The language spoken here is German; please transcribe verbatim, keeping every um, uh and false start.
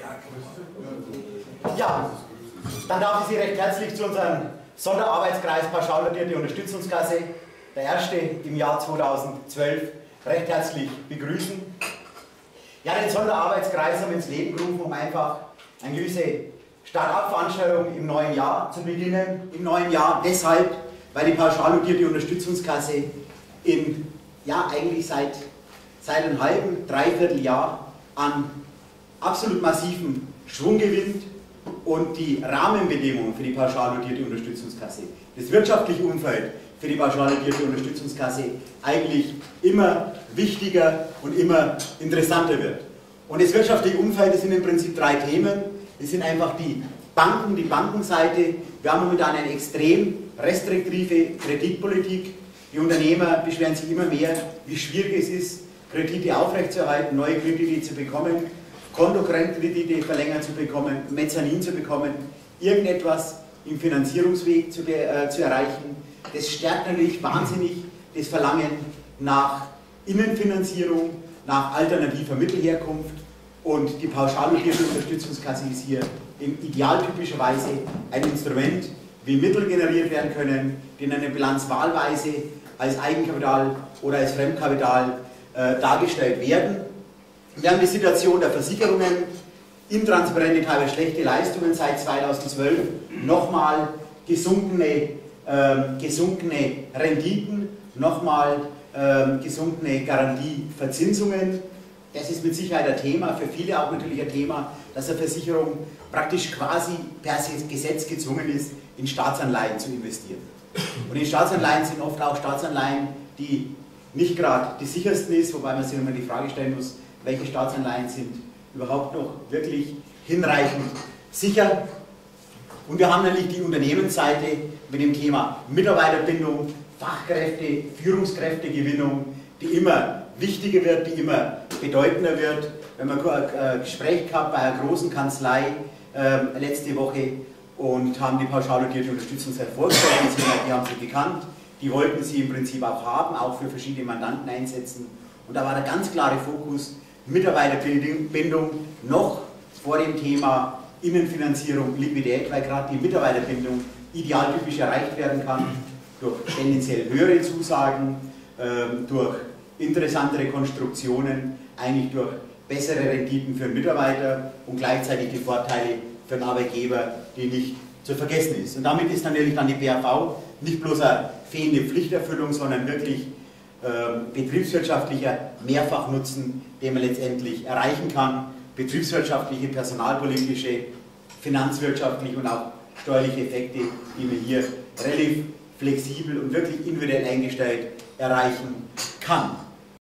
Ja, dann darf ich Sie recht herzlich zu unserem Sonderarbeitskreis Pauschalnotierte Unterstützungskasse, der erste im Jahr zweitausendzwölf, recht herzlich begrüßen. Ja, den Sonderarbeitskreis haben wir ins Leben gerufen, um einfach eine gewisse Start-up-Veranstaltung im neuen Jahr zu beginnen. Im neuen Jahr deshalb, weil die Pauschalnotierte Unterstützungskasse in, ja, eigentlich seit, seit einem halben, dreiviertel Jahr an absolut massiven Schwung gewinnt und die Rahmenbedingungen für die pauschalnotierte Unterstützungskasse, das wirtschaftliche Umfeld für die pauschalnotierte Unterstützungskasse eigentlich immer wichtiger und immer interessanter wird. Und das wirtschaftliche Umfeld, das sind im Prinzip drei Themen. Das sind einfach die Banken, die Bankenseite. Wir haben momentan eine extrem restriktive Kreditpolitik. Die Unternehmer beschweren sich immer mehr, wie schwierig es ist, Kredite aufrechtzuerhalten, neue Kredite zu bekommen, Kontokredite verlängert zu bekommen, Mezzanin zu bekommen, irgendetwas im Finanzierungsweg zu, äh, zu erreichen. Das stärkt natürlich wahnsinnig das Verlangen nach Innenfinanzierung, nach alternativer Mittelherkunft, und die pauschalnotierte Unterstützungskasse ist hier in idealtypischerweise ein Instrument, wie Mittel generiert werden können, die in einer Bilanz wahlweise als Eigenkapital oder als Fremdkapital äh, dargestellt werden. Wir haben die Situation der Versicherungen, intransparente, teilweise schlechte Leistungen seit zweitausendzwölf, nochmal gesunkene, äh, gesunkene Renditen, nochmal äh, gesunkene Garantieverzinsungen. Das ist mit Sicherheit ein Thema, für viele auch natürlich ein Thema, dass eine Versicherung praktisch quasi per Gesetz gezwungen ist, in Staatsanleihen zu investieren. Und in Staatsanleihen sind oft auch Staatsanleihen, die nicht gerade die sichersten ist, wobei man sich immer die Frage stellen muss, welche Staatsanleihen sind überhaupt noch wirklich hinreichend sicher. Und wir haben natürlich die Unternehmensseite mit dem Thema Mitarbeiterbindung, Fachkräfte, Führungskräftegewinnung, die immer wichtiger wird, die immer bedeutender wird. Wir haben ein Gespräch gehabt bei einer großen Kanzlei äh, letzte Woche und haben die pauschalnotierte Unterstützungskasse vorgestellt. Die haben sie gekannt, die wollten sie im Prinzip auch haben, auch für verschiedene Mandanten einsetzen. Und da war der ganz klare Fokus Mitarbeiterbindung noch vor dem Thema Innenfinanzierung, Liquidität, weil gerade die Mitarbeiterbindung idealtypisch erreicht werden kann durch tendenziell höhere Zusagen, äh, durch interessantere Konstruktionen, eigentlich durch bessere Renditen für den Mitarbeiter und gleichzeitig die Vorteile für den Arbeitgeber, die nicht zu vergessen ist. Und damit ist natürlich dann die B A V nicht bloß eine fehlende Pflichterfüllung, sondern wirklich äh, betriebswirtschaftlicher Mehrfachnutzen, den man letztendlich erreichen kann. Betriebswirtschaftliche, personalpolitische, finanzwirtschaftliche und auch steuerliche Effekte, die man hier relativ flexibel und wirklich individuell eingestellt erreichen kann.